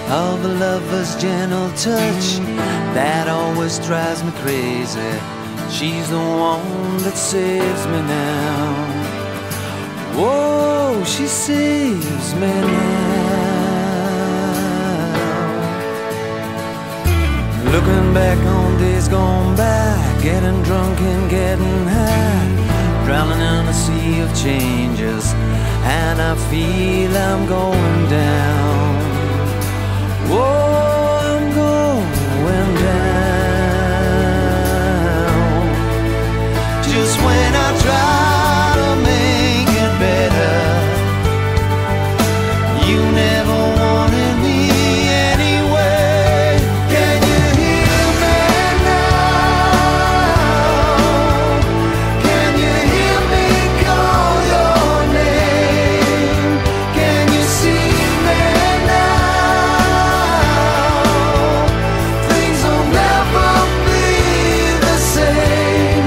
of a lover's gentle touch that always drives me crazy. She's the one that saves me now. Whoa, she saves me now. Looking back on days gone by, getting drunk and getting high, drowning in a sea of changes, and I feel I'm going down. Whoa, I'm going down. Just when I try to make it better, you never wanted me anyway. Can you hear me now? Can you hear me call your name? Can you see me now? Things will never be the same,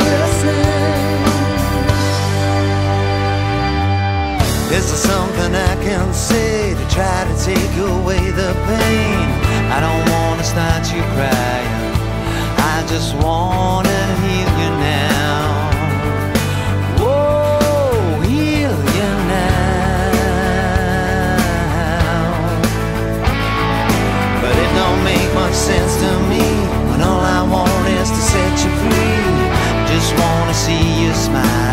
Is there something I can say to try to take away the pain? I don't want to start you crying, I just want to heal you now. Whoa, heal you now. But it don't make much sense to me when all I want is to set you free. Just want to see you smile.